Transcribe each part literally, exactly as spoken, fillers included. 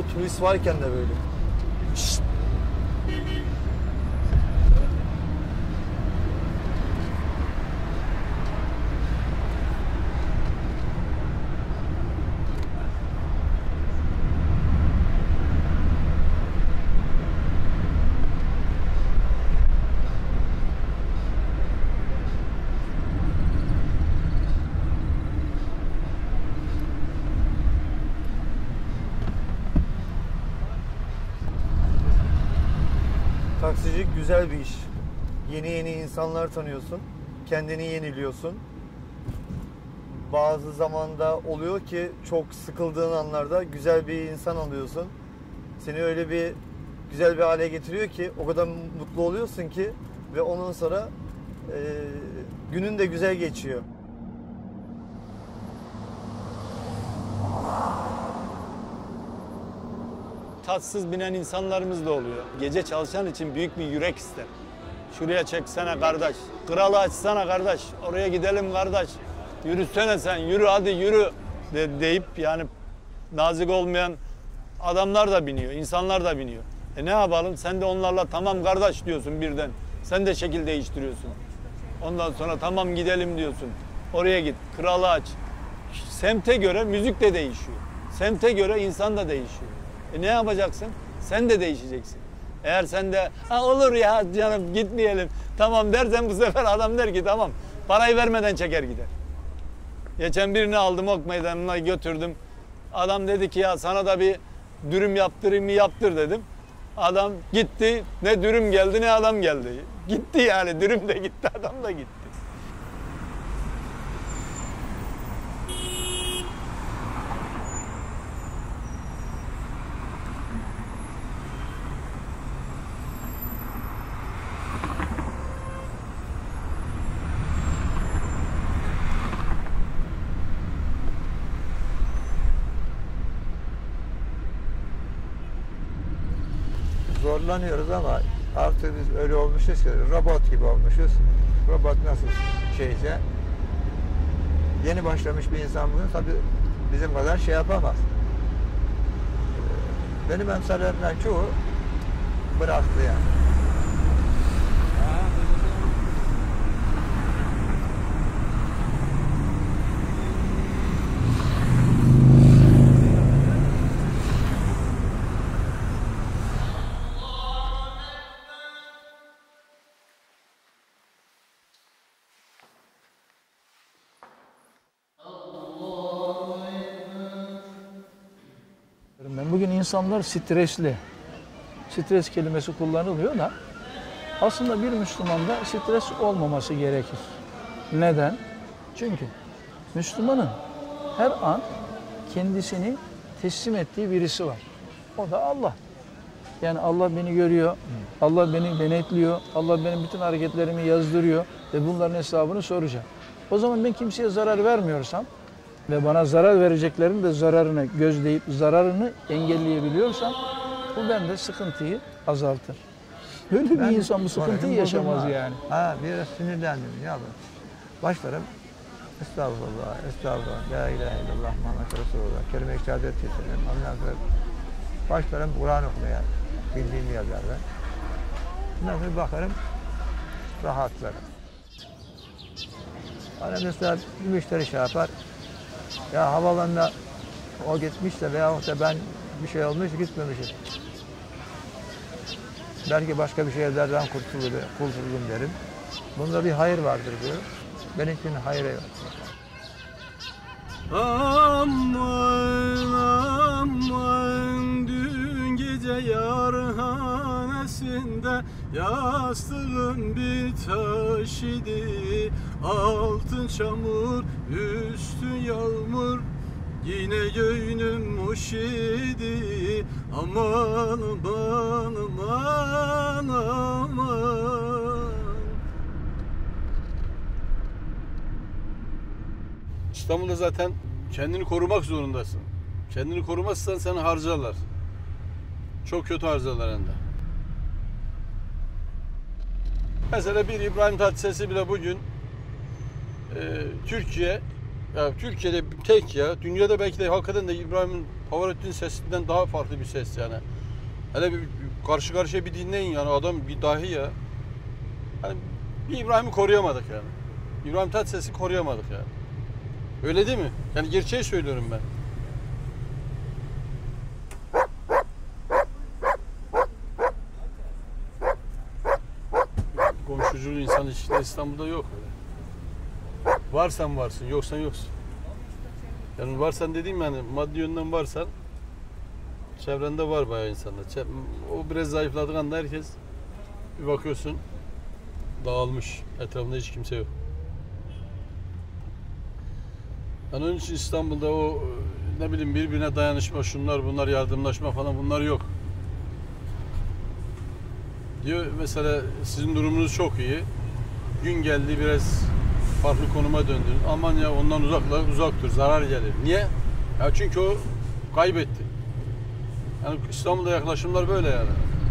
bu turist varken de böyle. Şşt. Taksicilik güzel bir iş. Yeni yeni insanlar tanıyorsun. Kendini yeniliyorsun. Bazı zamanda oluyor ki çok sıkıldığın anlarda güzel bir insan alıyorsun. Seni öyle bir güzel bir hale getiriyor ki o kadar mutlu oluyorsun ki ve ondan sonra e, günün de güzel geçiyor. Tatsız binen insanlarımız da oluyor. Gece çalışan için büyük bir yürek ister. Şuraya çeksene kardeş, kralı açsana kardeş, oraya gidelim kardeş, yürüsene sen, yürü hadi yürü de, deyip yani nazik olmayan adamlar da biniyor, insanlar da biniyor. E ne yapalım? Sen de onlarla tamam kardeş diyorsun birden. Sen de şekil değiştiriyorsun. Ondan sonra tamam gidelim diyorsun. Oraya git, kralı aç. Semte göre müzik de değişiyor. Semte göre insan da değişiyor. E ne yapacaksın? Sen de değişeceksin. Eğer sen de ha olur ya canım gitmeyelim tamam dersen bu sefer adam der ki tamam parayı vermeden çeker gider. Geçen birini aldım Ok Meydanı'na götürdüm. Adam dedi ki ya sana da bir dürüm yaptırayım mı yaptır dedim. Adam gitti ne dürüm geldi ne adam geldi. Gitti yani dürüm de gitti adam da gitti. Zorlanıyoruz ama artık biz öyle olmuşuz ki robot gibi olmuşuz. Robot nasıl şeyse yeni başlamış bir insan bunu tabii bizim kadar şey yapamaz. Benim emsallerimden çoğu bıraktı yani. Bugün insanlar stresli. Stres kelimesi kullanılıyor da aslında bir Müslümanda stres olmaması gerekir. Neden? Çünkü Müslümanın her an kendisini teslim ettiği birisi var. O da Allah. Yani Allah beni görüyor, Allah beni denetliyor, Allah benim bütün hareketlerimi yazdırıyor ve bunların hesabını soracak. O zaman ben kimseye zarar vermiyorsam ve bana zarar vereceklerin de zararını gözleyip zararını engelleyebiliyorsam bu bende sıkıntıyı azaltır. Böyle bir ben insan bu sıkıntıyı yaşamaz yani. Ha biraz sinirlendim ya ben. Başlarım estağfurullah, estağfurullah, la ilahe illallah, Muhammed Resulullah, kelime-i şehadet getirelim. Ondan sonra başlarım Kur'an okumaya bildiğim yerlerde. Ondan sonra bakarım rahatlarım. Hani mesela bir müşteri şey yapar. Ya havalanına o gitmiş de veyahut da ben bir şey olmuş gitmemişim. Belki başka bir şeylerden kurtulurum, kurtulurum derim. Bunda bir hayır vardır diyor. Benimkinin hayır yok. Aman aman dün gece yarhanesinde yastığım bir taş idi. Altın çamur, üstü yağmur, yine göğnüm hoş idi. Aman aman aman aman. İstanbul'da zaten kendini korumak zorundasın. Kendini korumazsan seni harcarlar. Çok kötü harcarlar hem de. Mesela bir İbrahim Tatlıses'i bile bugün e, Türkiye, ya Türkiye'de tek ya, dünyada belki de hakikaten de İbrahim Pavarotti'nin sesinden daha farklı bir ses yani. Hele bir karşı karşıya bir dinleyin yani, adam bir dahi ya. Yani bir İbrahim'i koruyamadık yani. İbrahim Tatlıses'i koruyamadık yani. Öyle değil mi? Yani gerçeği söylüyorum ben. Komşuculuğu insan ilişkileri İstanbul'da yok öyle. Varsan varsın, yoksan yoksun. Yani varsan dediğim yani maddi yönden varsan çevrende var bayağı insanlar. O biraz zayıfladığı anda herkes bir bakıyorsun dağılmış. Etrafında hiç kimse yok. Yani onun için İstanbul'da o ne bileyim birbirine dayanışma, şunlar bunlar, yardımlaşma falan bunlar yok. Diyor mesela sizin durumunuz çok iyi. Gün geldi biraz farklı konuma döndün. Aman ya ondan uzaklar, uzak dur, zarar gelir. Niye? Ya çünkü o kaybetti. Yani İstanbul'da yaklaşımlar böyle yani.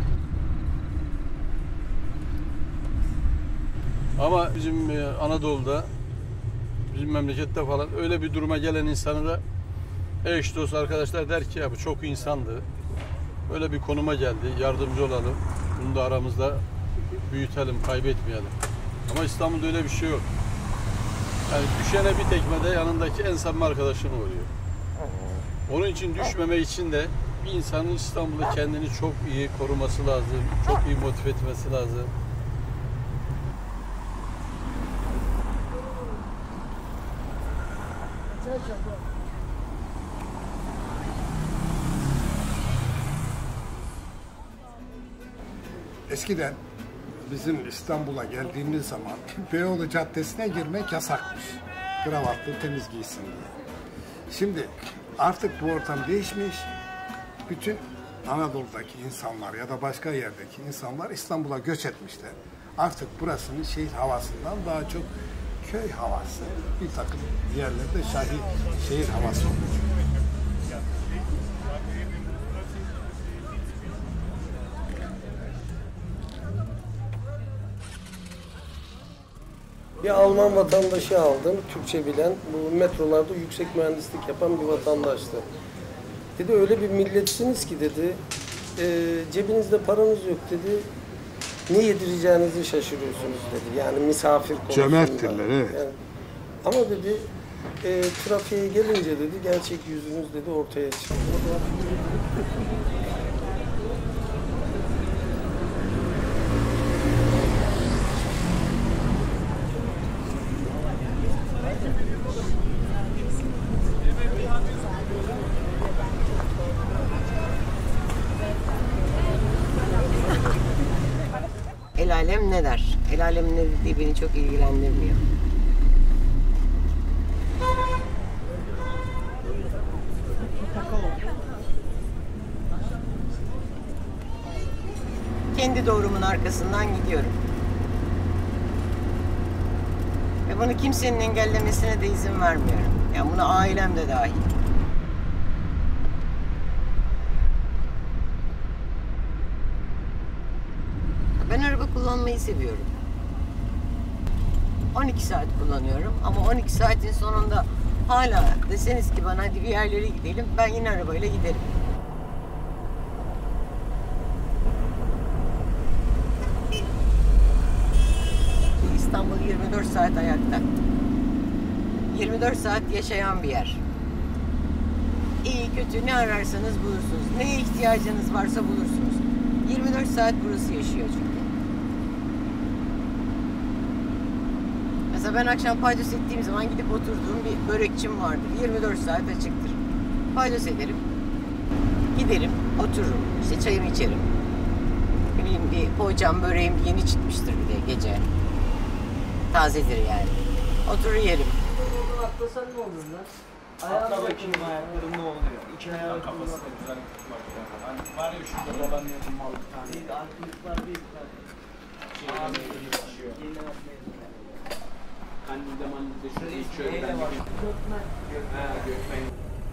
Ama bizim Anadolu'da, bizim memlekette falan öyle bir duruma gelen insanı da eş dost arkadaşlar der ki ya bu çok insandı. Öyle bir konuma geldi, yardımcı olalım. Bunu da aramızda büyütelim, kaybetmeyelim. Ama İstanbul'da öyle bir şey yok. Yani düşene bir tekmede yanındaki en samimi arkadaşın oluyor. Onun için düşmeme için de bir insanın İstanbul'da kendini çok iyi koruması lazım, çok iyi motive etmesi lazım. Eskiden bizim İstanbul'a geldiğimiz zaman Beyoğlu Caddesi'ne girmek yasakmış. Kravatlı, temiz giysin diye. Şimdi artık bu ortam değişmiş. Bütün Anadolu'daki insanlar ya da başka yerdeki insanlar İstanbul'a göç etmişler. Artık burasının şehir havasından daha çok köy havası, bir takım yerlerde şehir, şehir havası oluyor. Bir Alman vatandaşı aldım, Türkçe bilen, bu metrolarda yüksek mühendislik yapan bir vatandaştı. Dedi öyle bir milletsiniz ki dedi, e, cebinizde paranız yok dedi, ne yedireceğinizi şaşırıyorsunuz dedi. Yani misafir konusunda. Cömerttirler, evet. Yani, ama dedi, e, trafiğe gelince dedi, gerçek yüzünüz dedi ortaya çıktı. El alem ne der? El alem ne dediği beni çok ilgilendirmiyor. Kendi doğrumun arkasından gidiyorum. Ve bunu kimsenin engellemesine de izin vermiyorum. Yani buna ailem de dahil. Ben araba kullanmayı seviyorum. on iki saat kullanıyorum ama on iki saatin sonunda hala deseniz ki bana hadi bir yerlere gidelim, ben yine arabayla giderim. İstanbul yirmi dört saat ayakta. yirmi dört saat yaşayan bir yer. İyi kötü ne ararsanız bulursunuz. Neye ihtiyacınız varsa bulursunuz. yirmi dört saat burası yaşıyor çünkü. Mesela ben akşam paydos ettiğim zaman gidip oturduğum bir börekçim vardır. yirmi dört saat açıktır. Paydos ederim. Giderim, otururum. İşte çayımı içerim. Ne bileyim bir poğaçam, böreğim yeni çıkmıştır bir de gece. Tazedir yani. Oturur yerim. Atlasan ne olur lan? Atla bakayım ayaklarım ne oluyor? İki ayağım kafasına güzel tutmak lazım. Hani var ya şurada babanın yapılmalı bir tane. Değil, arkalıklar değil bir tane. Şeyden geçiyor. Yeniden atlayalım. Kandilde mandilde şurada içiyor. Gökmen. Gökmen. Ha, Gökmen.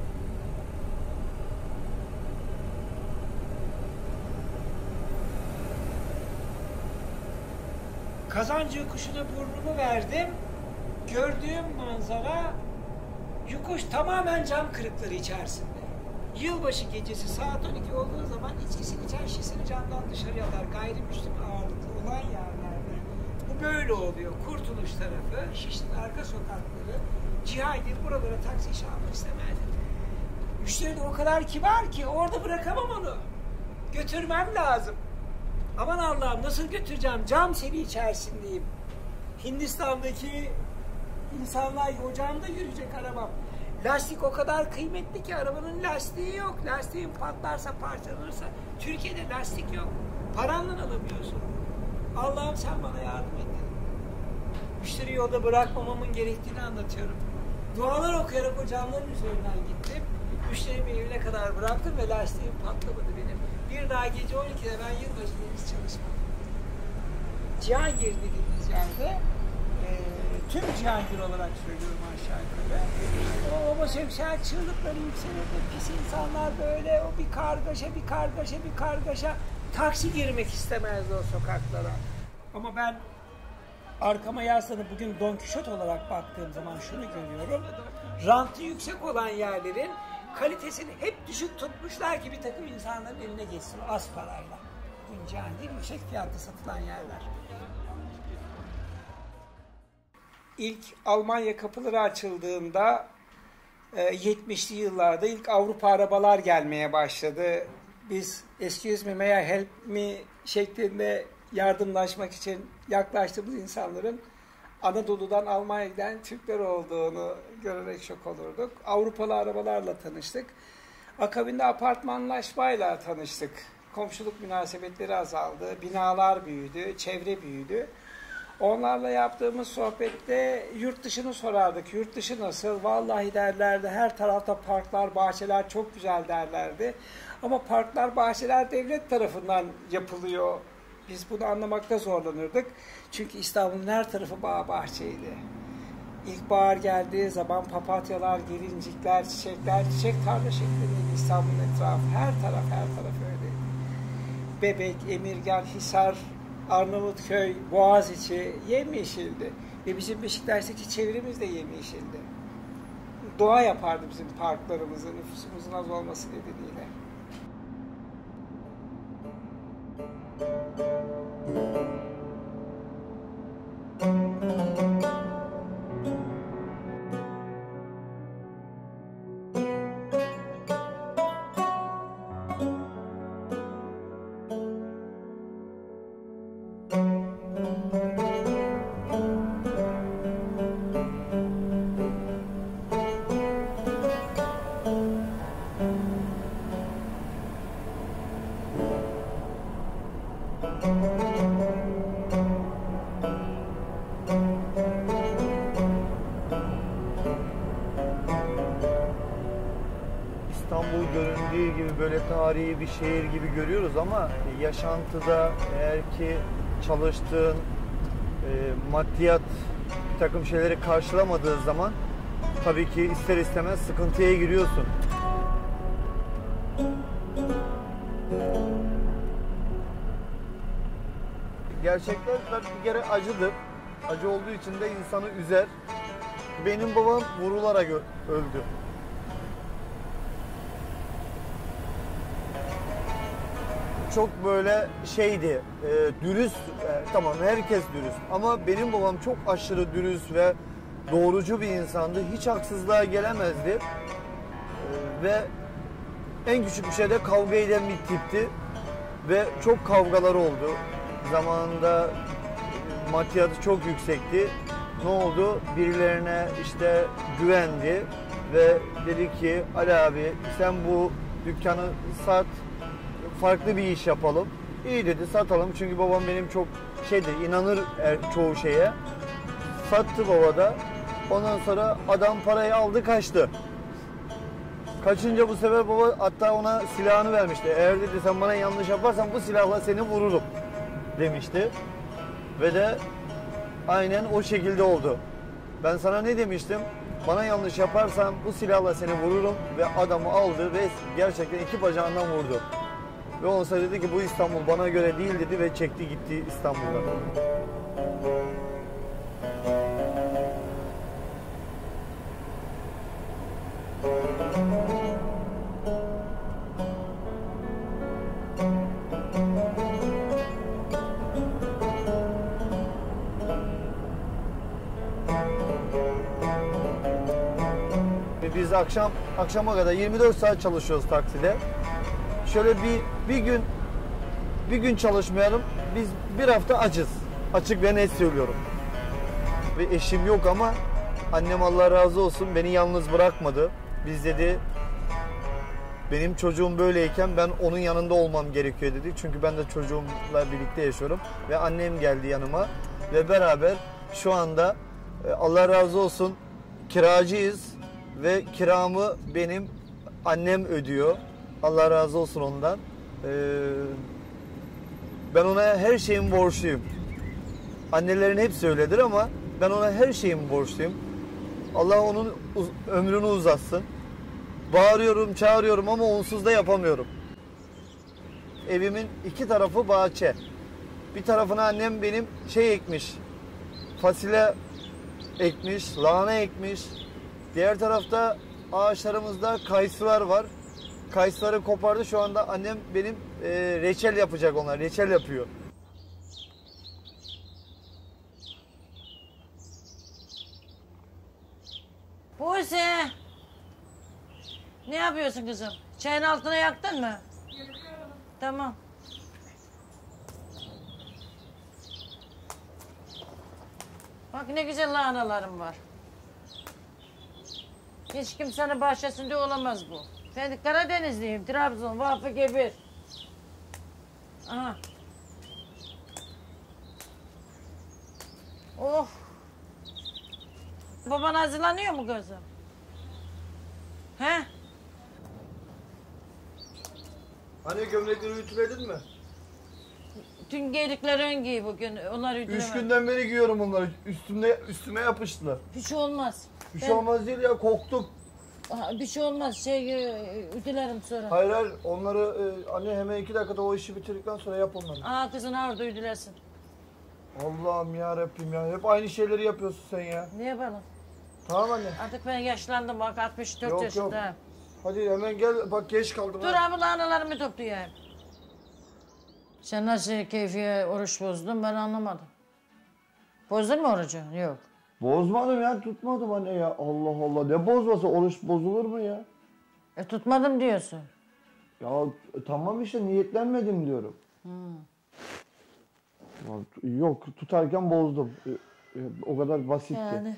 Kazancı kuşuna burnumu verdim. Gördüğüm manzara yokuş tamamen cam kırıkları içerisinde. Yılbaşı gecesi saat on iki olduğu zaman içkisini içen şişesini camdan dışarı atar. Gayrimüslim ağırlıklı olan yerlerde bu böyle oluyor. Kurtuluş tarafı, Şişli'nin arka sokakları, Cihangir buralara taksi işi almak istemezdi. Müşteri de o kadar kibar ki orada bırakamam onu. Götürmem lazım. Aman Allah'ım nasıl götüreceğim? Cam seri içerisindeyim. Hindistan'daki insanlar ocağımda yürüyecek arabam. Lastik o kadar kıymetli ki arabanın lastiği yok. Lastiğin patlarsa parçalanırsa. Türkiye'de lastik yok. Paranla alamıyorsun. Allah'ım sen bana yardım et. Müşteriyi yolda bırakmamamın gerektiğini anlatıyorum. Dualar okuyarak o camların üzerinden gittim. Müşterimi evine kadar bıraktım ve lastiğim patlamadı benim. Bir daha gece on ikide ben yılbaşı deniz çalışmam. Cihangir dediğimiz yerde e, tüm Cihangir olarak söylüyorum aşağı yukarı. O homoseksüel çığlıkları yükselirdi. Pis insanlar böyle o bir kargaşa bir kargaşa bir kargaşa. Taksi girmek istemezdi o sokaklara. Ama ben arkama yaslanıp bugün Don Kişot olarak baktığım zaman şunu görüyorum. Rantı yüksek olan yerlerin kalitesini hep düşük tutmuşlar ki bir takım insanların eline geçsin az parayla. Cihangir yüksek fiyatlı satılan yerler. İlk Almanya kapıları açıldığında yetmişli yıllarda ilk Avrupa arabalar gelmeye başladı. Biz excuse me, may I help me şeklinde yardımlaşmak için yaklaştığımız insanların Anadolu'dan Almanya'dan Türkler olduğunu görerek şok olurduk. Avrupalı arabalarla tanıştık. Akabinde apartmanlaşmayla tanıştık. Komşuluk münasebetleri azaldı, binalar büyüdü, çevre büyüdü. Onlarla yaptığımız sohbette yurt dışını sorardık. Yurt dışı nasıl? Vallahi derlerdi. Her tarafta parklar, bahçeler çok güzel derlerdi. Ama parklar, bahçeler devlet tarafından yapılıyor. Biz bunu anlamakta zorlanırdık. Çünkü İstanbul'un her tarafı bağ bahçeydi. İlkbahar geldiği zaman papatyalar, gelincikler, çiçekler, çiçek tarla şeklindeydi İstanbul'un etrafı. Her taraf, her taraf öyleydi. Bebek, Emirgan, Hisar, Arnavutköy, Boğaziçi yemyeşildi. Ve bizim Beşiktaş'taki çevremiz de yemyeşildi. Doğa yapardı bizim parklarımızı, nüfusumuzun az olması nedeniyle. İstanbul göründüğü gibi böyle tarihi bir şehir gibi görüyoruz ama yaşantıda eğer ki çalıştığın e, maddiyat bir takım şeyleri karşılamadığı zaman tabii ki ister istemez sıkıntıya giriyorsun. Gerçekler tabii bir kere acıdır. Acı olduğu için de insanı üzer. Benim babam vurularak öldü. Çok böyle şeydi, e, dürüst, e, tamam herkes dürüst ama benim babam çok aşırı dürüst ve doğrucu bir insandı. Hiç haksızlığa gelemezdi. E, ve en küçük bir şeyde kavga eden bir tipti. Ve çok kavgalar oldu. Zamanında maddiyatı çok yüksekti. Ne oldu? Birilerine işte güvendi ve dedi ki Ali abi sen bu dükkanı sat, farklı bir iş yapalım. İyi dedi satalım çünkü babam benim çok şeydir, inanır çoğu şeye. Sattı baba da. Ondan sonra adam parayı aldı kaçtı. Kaçınca bu sefer baba hatta ona silahını vermişti. Eğer dedi sen bana yanlış yaparsan bu silahla seni vururum demişti. Ve de aynen o şekilde oldu. Ben sana ne demiştim? Bana yanlış yaparsan bu silahla seni vururum ve adamı aldı ve gerçekten iki bacağından vurdu. Ve ondan sonra dedi ki bu İstanbul bana göre değil dedi ve çekti gitti İstanbul'dan. Ve biz akşam akşama kadar yirmi dört saat çalışıyoruz takside. Şöyle bir bir gün bir gün çalışmayalım. Biz bir hafta acız. Açık ve net söylüyorum. Ve eşim yok ama annem Allah razı olsun beni yalnız bırakmadı. Biz dedi benim çocuğum böyleyken ben onun yanında olmam gerekiyor dedi. Çünkü ben de çocuğumla birlikte yaşıyorum. Ve annem geldi yanıma. Ve beraber şu anda Allah razı olsun kiracıyız. Ve kiramı benim annem ödüyor. Allah razı olsun ondan. Ee, ben ona her şeyin borçluyum. Annelerin hepsi öyledir ama ben ona her şeyin borçluyum. Allah onun ömrünü uzatsın. Bağırıyorum, çağırıyorum ama onsuz da yapamıyorum. Evimin iki tarafı bahçe. Bir tarafına annem benim şey ekmiş. Fasulye ekmiş, lahana ekmiş. Diğer tarafta ağaçlarımızda kayısılar var. Kayısıları kopardı. Şu anda annem benim e, reçel yapacak onlar. Reçel yapıyor. Buse! Ne yapıyorsun kızım? Çayın altına yaktın mı? Yakıyorum. Tamam. Bak ne güzel lahanalarım var. Hiç kimsenin bahçesinde olamaz bu. Ben Karadenizliyim, Trabzon, Vafı Gebir. Aha. Oh. Baban hazırlanıyor mu kızım? He? Hani gömlekleri ütüledin mi? Dün giydikleri ön giy bugün. Onlar ütülemedi. Üç günden beri giyiyorum onları. Üstümde, üstüme yapıştılar. Bir şey olmaz. Bir Ben- şey olmaz değil ya, korktum. Aha, bir şey olmaz. Şey e, ütülerim sonra. Hayır hayır, onları e, anne hemen iki dakikada o işi bitirdikten sonra yap onları. Aa kızın orada ütülesin. Allah'ım ya Rabbim ya. Hep aynı şeyleri yapıyorsun sen ya. Ne yapalım? Tamam anne. Artık ben yaşlandım bak altmış dört Yok, yaşındayım. yok. Hadi hemen gel, bak geç kaldım. Dur ha. abi lahanalarımı toplayayım. Sen nasıl keyfiye oruç bozdun ben anlamadım. Bozdun mu orucu? Yok. Bozmadım ya, tutmadım anne ya. Allah Allah, ne bozması, oruç bozulur mu ya? E tutmadım diyorsun. Ya e, tamam işte, niyetlenmedim diyorum. Hmm. Ya, yok, tutarken bozdum. E, e, o kadar basitti. Yani.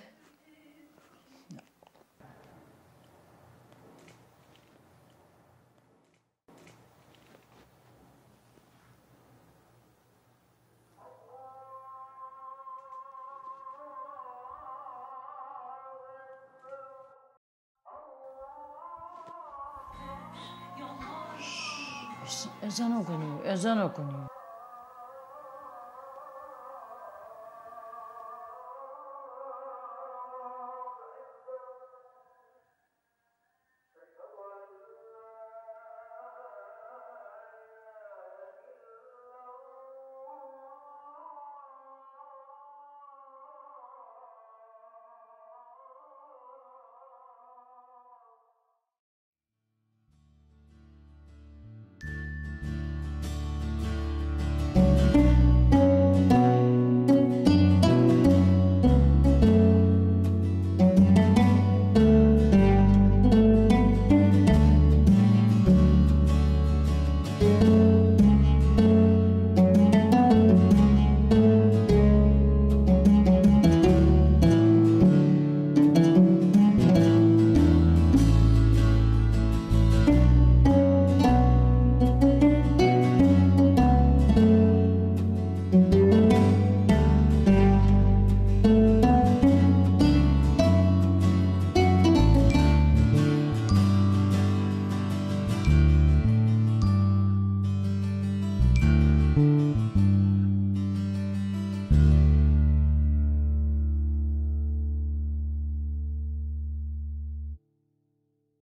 Ezan okunuyor, ezan okunuyor.